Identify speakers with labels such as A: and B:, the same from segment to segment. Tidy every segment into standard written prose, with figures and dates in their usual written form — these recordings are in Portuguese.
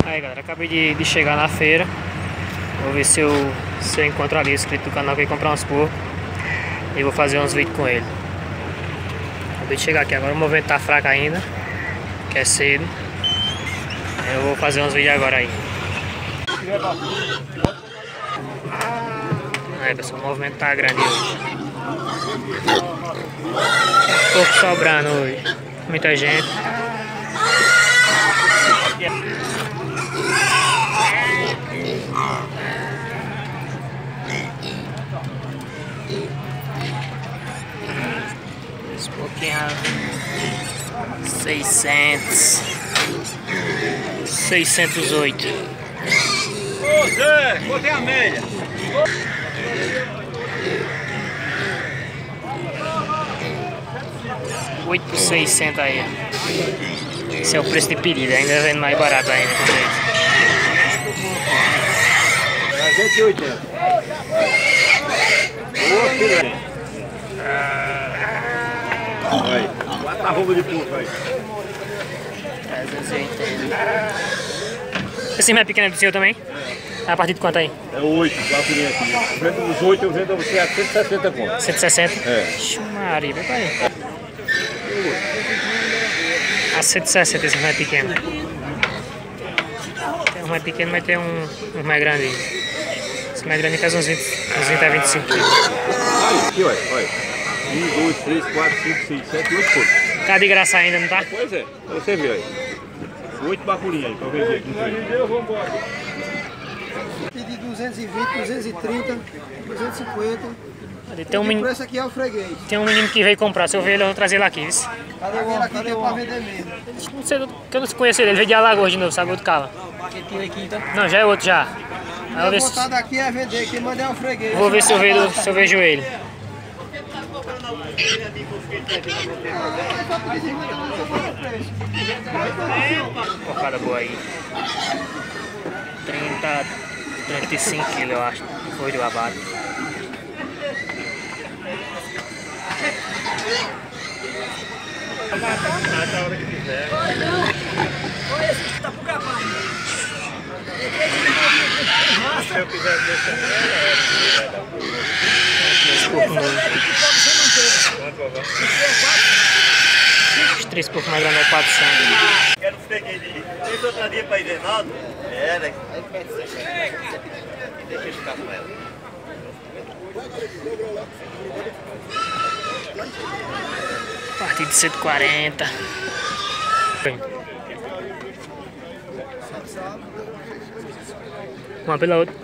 A: Aí galera, acabei de chegar na feira. Vou ver se eu encontro ali o inscrito do canal que vai comprar uns porcos. E vou fazer uns vídeos com ele. Acabei de chegar aqui agora, o movimento tá fraco ainda, que é cedo. Eu vou fazer uns vídeos agora aí. Aí pessoal, o movimento tá grande hoje. Pouco sobrando hoje. Muita gente. Esse pouquinho 608.
B: Ô Zé, botei a média.
A: 8 por 600 aí. Esse é o preço de pedido, ainda vendo mais barato ainda.
B: 380. Boa, filha. Aí, 4 arroba de porco aí.
A: 380. Esse mais pequeno é do seu também? É. A partir de quanto aí?
B: É 8, bacurinha aqui. Os 8 eu vendo a você a 160 conto.
A: 160?
B: É.
A: Ixi, Maria, vai pra aí. A 160 esse mais pequeno. Tem um mais pequeno, mas tem um mais grande. Esse mais grande faz uns 20 a 25 quilos.
B: Aí, aqui, olha. 1, 2, 3, 4, 5, 6, 7, 8 porcos.
A: Tá de graça ainda, não tá?
B: Pois é, pra você ver aí. 8 bacurinhas aí, pra vender aqui.
C: Pedi 220, 230, 250.
A: Tem um menino,
C: O preço aqui é o freguês.
A: tem um menino que veio comprar. Se eu ver ele, eu vou trazer ele aqui. Viu?
C: Cadê o aqui que é pra vender mesmo?
A: Não sei, que eu não conheço ele. Ele veio de Alagoas de novo, sabe? Outro cava. Não, já é outro já. Aí eu
C: A
A: ver
C: vontade aqui é vender, quem manda é o freguês.
A: vou ver se eu vejo ele. Porcada boa aí. 35 quilos, eu acho. Foi de babado.
B: Na hora que quiser.
C: Olha esse que tá pro capaz.
B: Se eu quiser deixar.
A: Os 3 pouco mais grandes é 400.
B: Quero freguês de. Fez outra dia pra ir Reinaldo? Era. Deixa eu ficar com ela.
A: A partir de 140. Uma pela outra.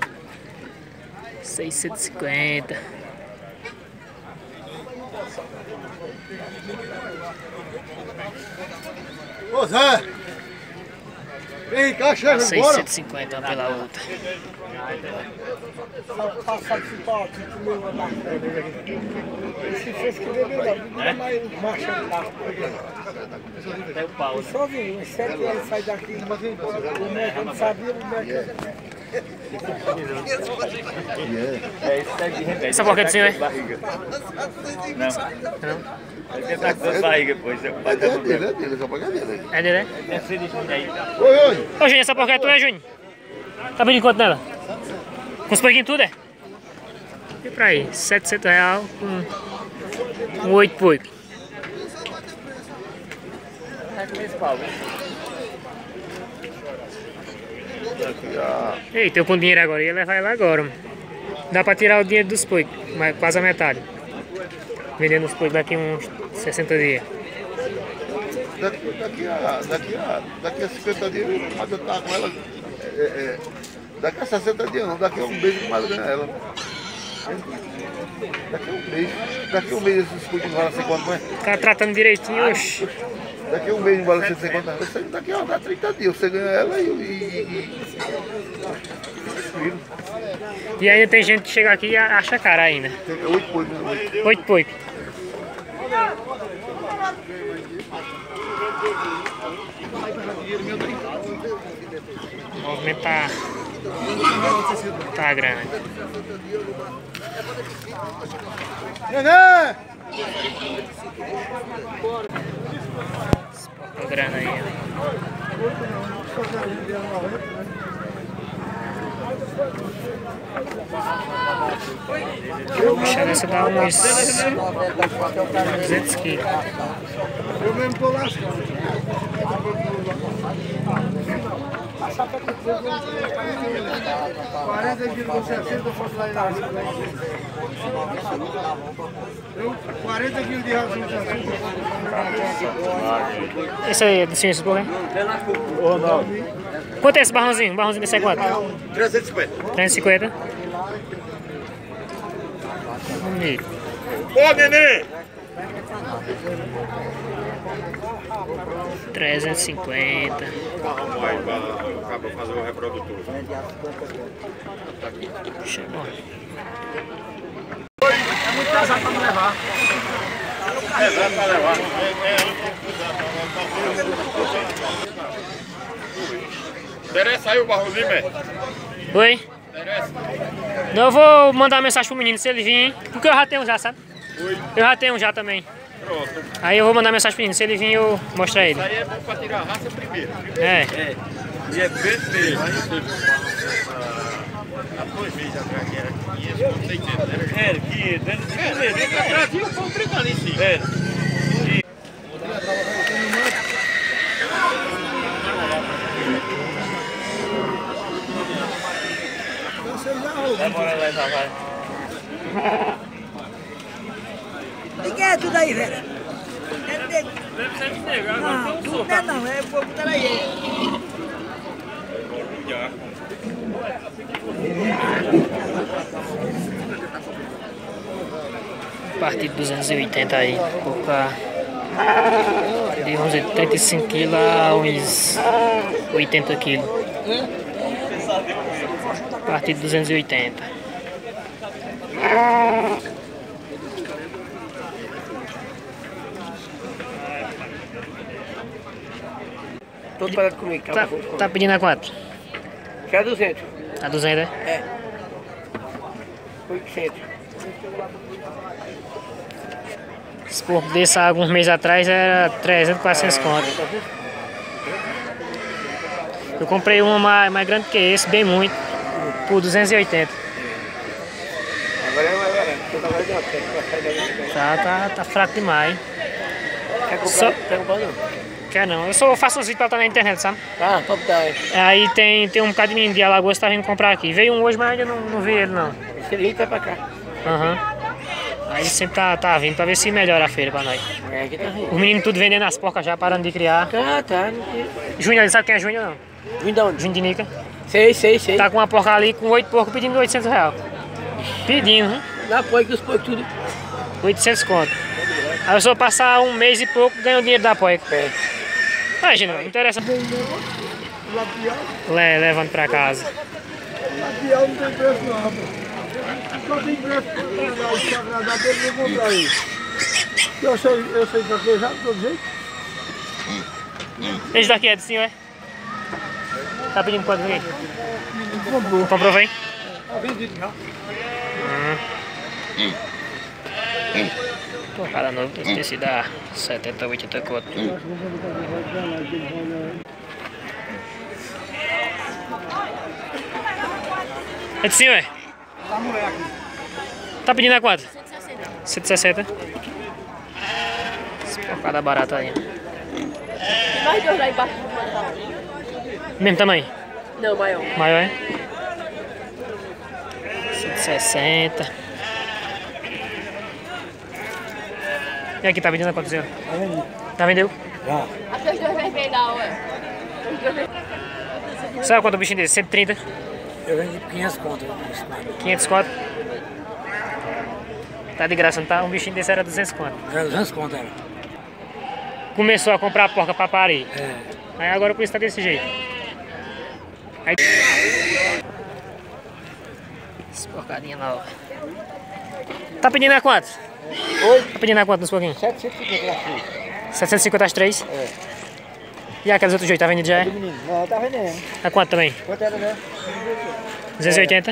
A: 650.
C: Ô Zé! Vem cá, chega agora!
A: 650 uma pela outra.
C: Se fosse que beber, não mais marcha lá.
B: Até o pau.
C: Só vim, uns 7 anos sai daqui. O médico não sabia, o médico.
A: Essa porca é do senhor, é?
B: Não.
A: Não?
B: Ele tá com a barriga, pois.
C: É dele, essa porca é dele.
A: É dele, é?
B: É filho de Júnior aí.
C: Oi!
A: Ô, Júnior, essa porca é tua, Júnior? Tá pedindo quanto nela? Com os porquinhos tudo, é? E pra aí, 700 reais com 8 porcos. Ei, tô com dinheiro agora, ia levar ela agora, mano. Dá pra tirar o dinheiro dos porcos, mas quase a metade. Vendendo os porcos daqui uns 60 dias.
C: Daqui a 50 dias, mas eu tava com ela. Daqui a 60 dias não, daqui a um mês eu mais ganho ela. Daqui a um mês esses coisas valem 50 mais.
A: O cara tratando direitinho, oxi.
C: Daqui a um mês não vale 150 reais. Daqui a 30 dias você ganha ela
A: E ainda tem gente que chega aqui e acha cara ainda.
C: Tem 8 porcos.
A: 8 porcos. O movimento tá grande.
C: Nenê!
A: Esse porco grande aí, ó. Puxa, essa dá uns 200 quilos.
C: Eu mesmo tô lascando. $40 quilos com 60, eu posso lá em Brasil. 40 quilos de ração de 60.
A: Esse aí é de ciência, porra?
C: Ou não?
A: Quanto é esse barrãozinho? Um barrãozinho desse é quanto?
C: 350.
A: 350. Bonito.
C: Ô, neném!
A: 350.
B: Acaba fazer o reprodutor.
A: Puxa, bom.
C: É muito pesado pra me levar.
B: Pesado pra levar. Interessa aí o barrozinho, velho?
A: Oi?
B: Interessa?
A: Não, eu vou mandar uma mensagem pro menino se ele vir, hein? Porque eu já tenho já, sabe?
B: Oi.
A: Eu já tenho já também.
B: Pronto.
A: Aí eu vou mandar mensagem pro menino, se ele vir eu mostrar ele.
B: Isso aí é bom pra tirar a raça primeiro.
A: É.
B: É. E é feito mesmo. Há 2 meses atrás que era 500, 600, né? Era 500, né? Era. Trazia o pão brincando em cima. Era.
A: Bora lá, vai.
D: O que é tudo aí, velho? É negro.
A: Deve ser de negro, agora
D: Não, tudo não é não, é fogo da aí.
A: Partido 280 aí, colocar de uns 35 kg a uns 80 kg. Partido 280.
D: Todo parado comigo,
A: Tá pedindo a quanto?
D: Quer 200?
A: A 200, né?
D: É. 800.
A: Esse porco desse há alguns meses atrás era 300, 400 conto. Eu comprei uma mais grande que esse, bem muito, por 280.
D: Agora é mais barato. Todo agora de uma
A: Tá fraco demais, hein?
D: Quer comprar?
A: Só-
D: Quer comprar não?
A: Quer não, eu só faço uns vídeos pra estar na internet, sabe?
D: Ah, top tá aí.
A: Aí tem um bocado de menino de Alagoas que tá vindo comprar aqui. Veio um hoje, mas ainda não vi ele não.
D: Esse link vai pra cá.
A: Aham. Aí sempre tá vindo pra ver se melhora a feira pra nós.
D: É, aqui tá rindo.
A: Os meninos tudo vendendo as porcas já, parando de criar.
D: Tá.
A: Júnior, ele sabe quem é Júnior não?
D: Vim de onde?
A: Júnior de Nica.
D: Sei.
A: Tá com uma porca ali com 8 porcos pedindo 800 reais. Pedindo, hein?
D: Dá apoio que os porcos tudo.
A: 800 conto. Aí eu só passar um mês e pouco ganho o dinheiro da porca.
D: É.
A: Imagina, não interessa. Levando pra casa.
C: Lapial não tem preço não, rapaz. Só tem preço pra pegar o Instagram dele e comprar aí. Eu sei traquejar de todo jeito.
A: Esse daqui é do senhor, é? Tá pedindo quanto aqui?
C: Comprou.
A: Comprou, vem?
C: Tá vendido já.
A: Cada novo tem esse dá 70, 80 conto. É do senhor, é? Tá pedindo a quanto? 160. 160? Esse porcada barata aí.
E: Tem mais dois lá embaixo.
A: Mesmo tamanho?
E: Não, maior.
A: Maior, é? 160. E aqui, tá vendendo a quanto, senhor? Tá vendeu?
E: Aqueles dois vermelhos lá, ué.
A: Sabe quanto o bichinho desse? 130?
D: Eu vendi por 500 conto.
A: 500 conto? Tá de graça, não tá? Um bichinho desse era 200 conto.
D: Era 200 conto, era.
A: Começou a comprar porca pra parir.
D: É.
A: Aí agora por isso tá desse jeito. Aí... Essa porcadinha nova. Tá pedindo a quanto?
D: Oi?
A: Tá pedindo a quanto nos porquinhos?
D: 750 aqui.
A: 750 as 3?
D: É.
A: E aqueles outros jeitos, tá vendido já? É?
D: Menino, não, tá vendendo.
A: A quanto também?
D: Quanto era, né?
A: 280?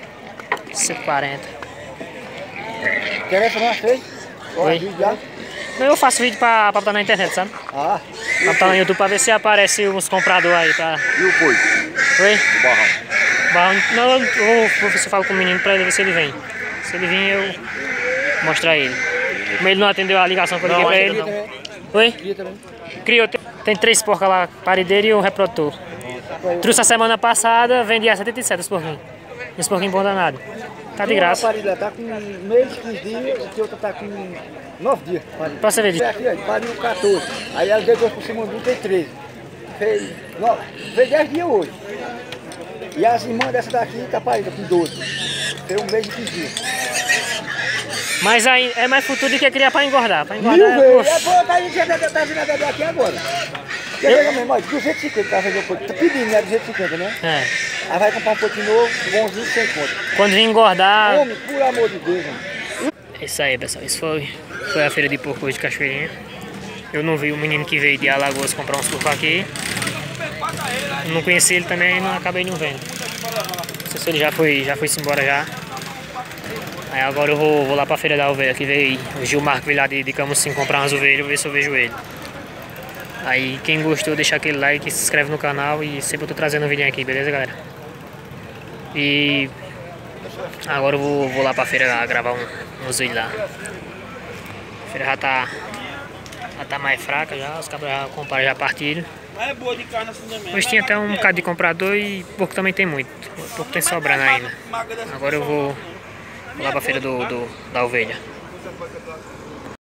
A: 140.
D: Quer ver pra nós três?
A: Oi.
D: Vídeo já?
A: Eu faço vídeo pra botar na internet, sabe?
C: Ah,
A: Pra botar no YouTube pra ver se aparece uns compradores aí pra...
C: e o boi?
A: Oi?
C: O barrão.
A: Barrão... Não, eu vou ver se eu falo com o menino pra ele ver se ele vem. Se ele vir, eu mostrar ele. Como ele não atendeu a ligação que eu liguei pra ele.
C: Também.
A: Oi?
C: Cria também.
A: Criou. Tem 3 porcas lá, parideiro e um reprodutor. Trouxe a semana passada, vendi a 77 os porquinhos. Esse porquinho bom danado. Tá de graça.
C: A parilha tá com um mês, 15 dias, e a outra tá com 9 dias.
A: Pra você ver.
C: Aqui, ó, pariu 14. Aí ela deu 2 por cima do tem 13. Fez 10 dias hoje. E as irmãs dessa daqui tá parida com 12. Fez um mês e 15 dias.
A: Mas aí é mais futuro do que criar pra engordar. Pra engordar
C: Mil vezes.
A: oxe.
C: Pô, tá vindo a beber aqui agora. Quer ver mesmo? 250 pra fazer o pote. Tá pedindo, né? 250, né?
A: É.
C: Aí vai comprar um pote novo, bonzinho, sem conta.
A: Quando vir engordar...
C: Homem, por amor de Deus, mano.
A: É isso aí, pessoal. Isso foi a feira de porco hoje de Cachoeirinha. Eu não vi o menino que veio de Alagoas comprar uns porcos aqui. Eu não conheci ele também, não acabei não vendo. Não sei se ele já foi-se embora já. Aí agora eu vou lá pra feira da ovelha, que veio o Gilmar que veio lá de Camusim comprar umas ovelhas, ver se eu vejo ele. Aí quem gostou, deixa aquele like, se inscreve no canal e sempre eu tô trazendo um vídeo aqui, beleza, galera? E agora eu vou lá pra feira lá, gravar uns vídeos lá. A feira já tá mais fraca já, os cabras já compraram, já partiram.
B: Mas é boa de carne assim também.
A: Hoje tinha até um bocado de comprador e porco também tem muito. Porco tem sobrando ainda. Agora eu vou lá pra feira da ovelha.